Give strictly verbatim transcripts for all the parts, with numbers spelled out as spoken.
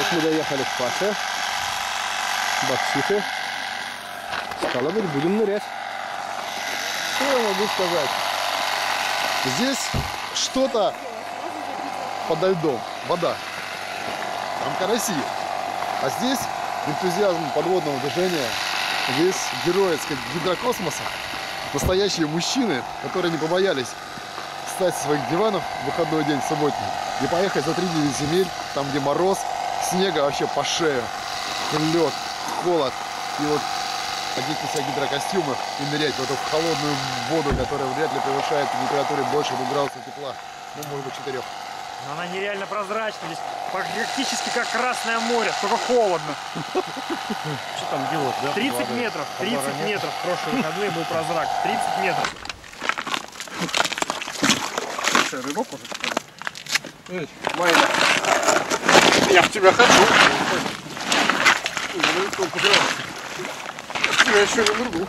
Вот мы доехали к Паше, Бокситу. Стало быть, будем нырять. Что я могу сказать? Здесь что-то подо льдом, вода. Там караси. А здесь энтузиазм подводного движения. Здесь герои, так сказать, гидрокосмоса. Настоящие мужчины, которые не побоялись встать с своих диванов в выходной день, субботний, и поехать за три девять земель, там где мороз, снега вообще по шею, лед, холод. И вот одеть на себя гидрокостюмы и нырять в эту холодную воду, которая вряд ли превышает температуры больше двух градусов тепла, ну, может быть, четырех. Но она нереально прозрачная, здесь практически как Красное море, только холодно. Что там делать, да? тридцать метров, тридцать метров. В прошлые выходные был прозрак, тридцать метров. Что, рыбок уже? Майна, я в тебя хочу. Я еще не нырну.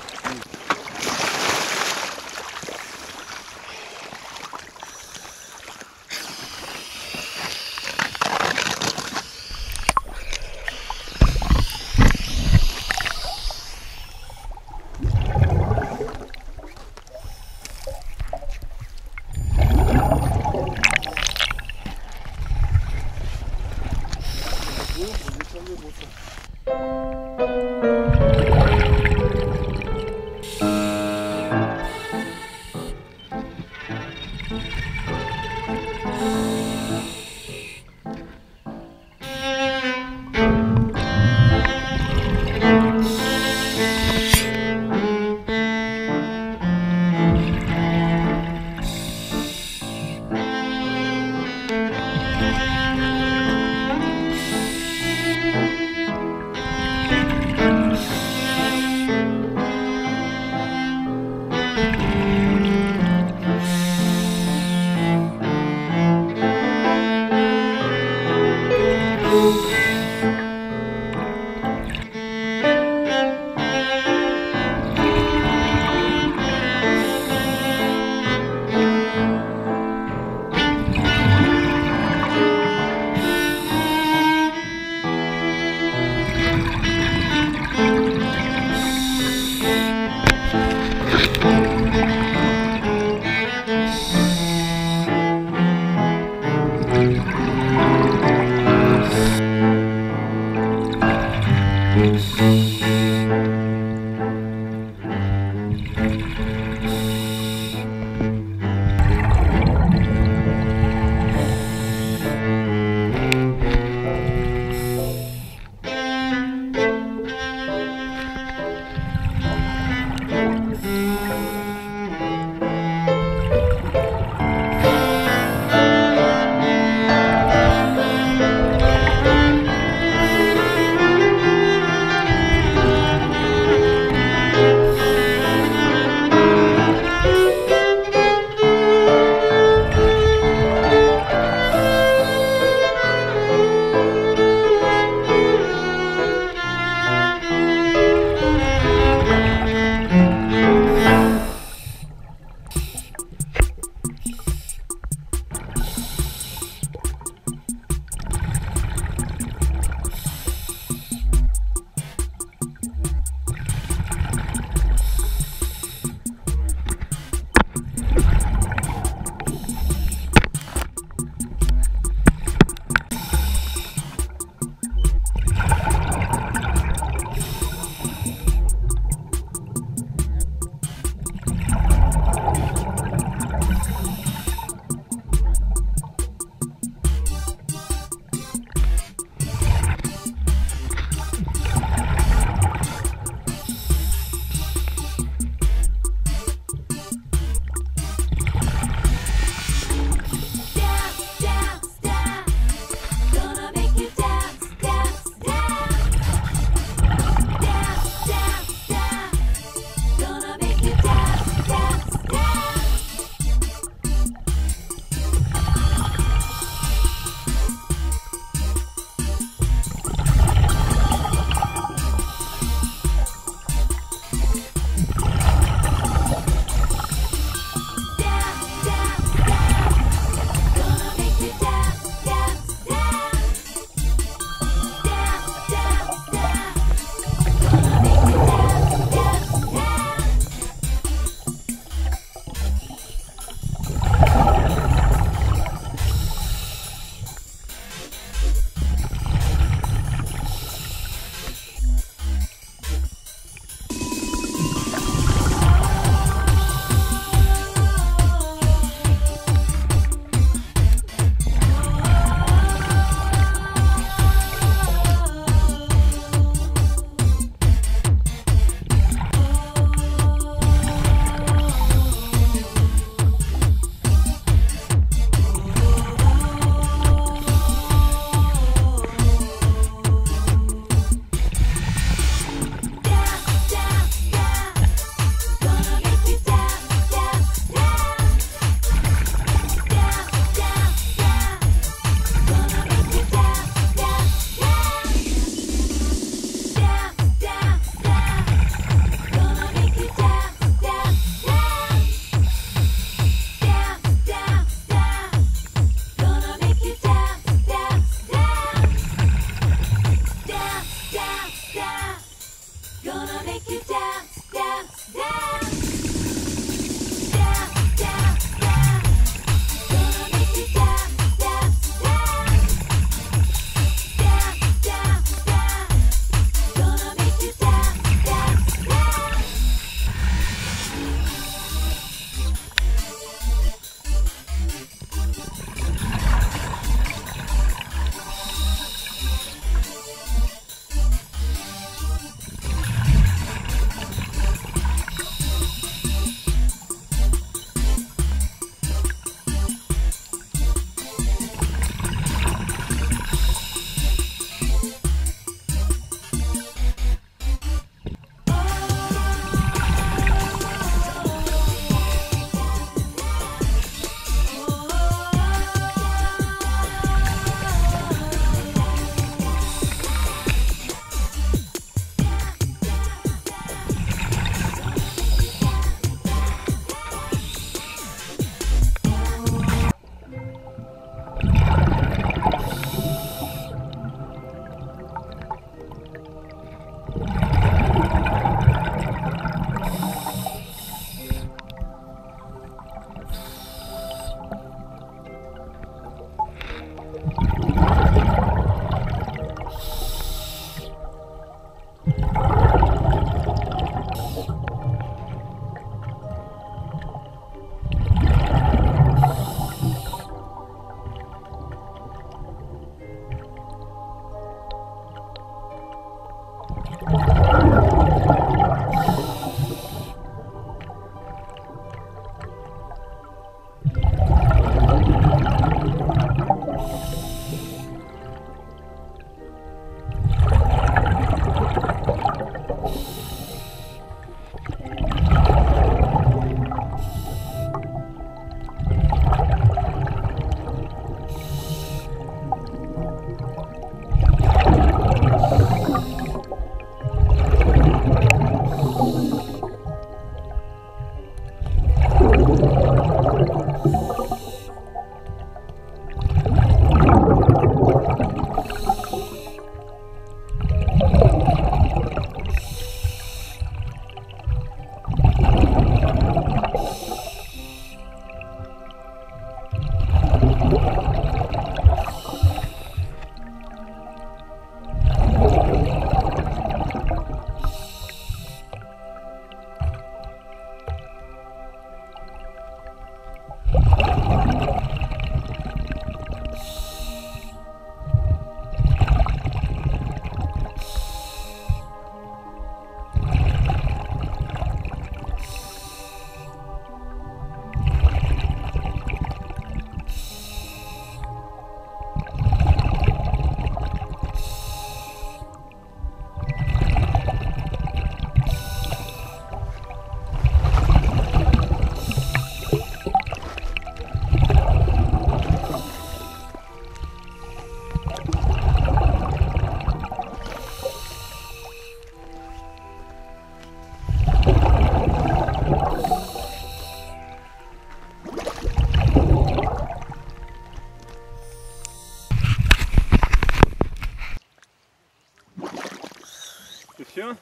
Все?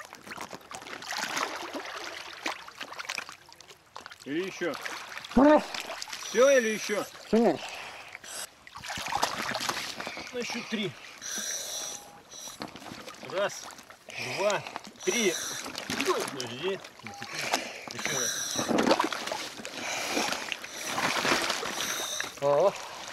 Или еще? Все или еще? На счет три. Раз, два, три. Ой, подожди. Еще раз. А?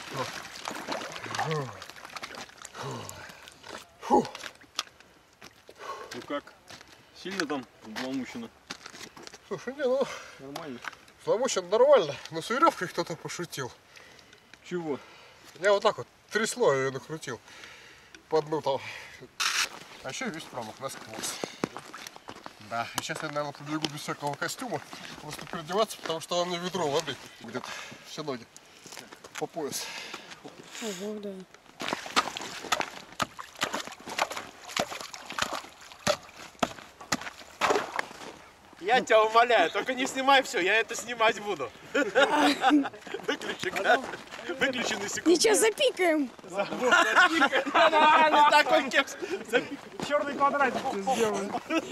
Фу. Ну как? Сильно там взломучено? Слушай, не, ну, Нормально. взломучено нормально, но с веревкой кто-то пошутил. Чего? Я вот так вот трясло, я ее накрутил. По дну там. А еще весь промок насквозь. Да, и сейчас я, наверное, побегу без всякого костюма. Просто переодеваться, потому что там у меня ведро воды будет. Все ноги по пояс. Ого, да. Я тебя умоляю, только не снимай все, я это снимать буду. Выключи, да? Выключи на секунду. Ничего, запикаем. Нормально, такой текст. Черный квадратик сделаем.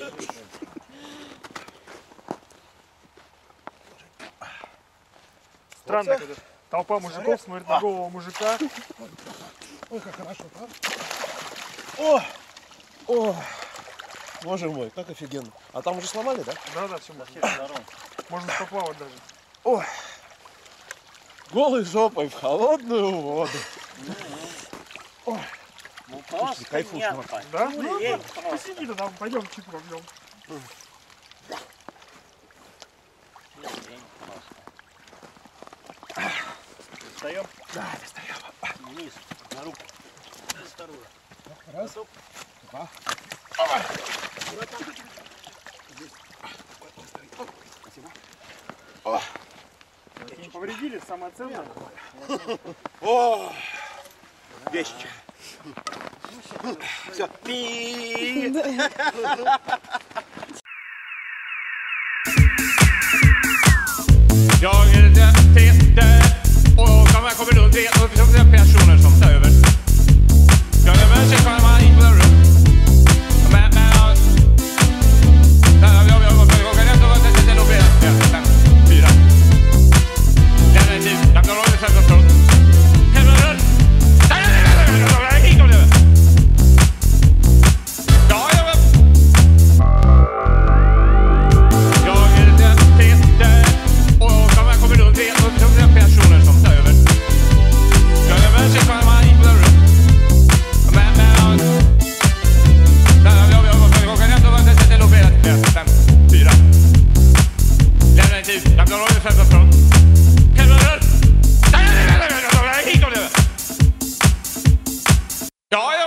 Странно, когда толпа мужиков смотрит на голого мужика. Ой, как хорошо, да? О! О! Боже мой, как офигенно. А там уже сломали, да? Да, да, все можно. Можно поплавать даже. Ой! Голой жопой в холодную воду. Ой! Слушай, кайфуешь, Марк. Да? Ну, посиди тогда, пойдем чип возьмем. Встаем? Да, встаем. Вниз, на руку. Осторожно. Раз, два. Не повредили, самое ценное. О! Вещи. Все. Пи. Jag är Peter och kan kommer runt tre personer som tar över. Jag är med sig kan man in på den rum. Men men jag jag jag jag kan inte vara det det nog blir fem fyra. Den är tid. Jag kan hålla själva från. Hemma. Ja, jag Ja, ja.